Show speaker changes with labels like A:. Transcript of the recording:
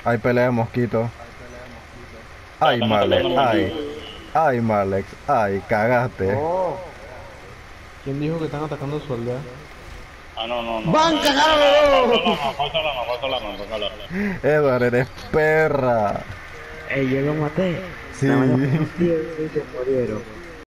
A: Hay pelea de mosquito.
B: Ya
A: Ay,
B: están atacando
A: Marlex, ay.
B: mosquitos.
A: Ay, Marlex, ay, cagaste.
C: Oh, ¿quién dijo que están atacando su aldea?
B: Ah, no, no, no.
C: ¡Van
B: Falso
C: cagados!
B: alarma, falso alarma, falso alarma, falso alarma.
A: Edward, eres perra.
D: Ey, yo lo maté.
A: Sí.
D: Nada más le puse un tiro y se murieron.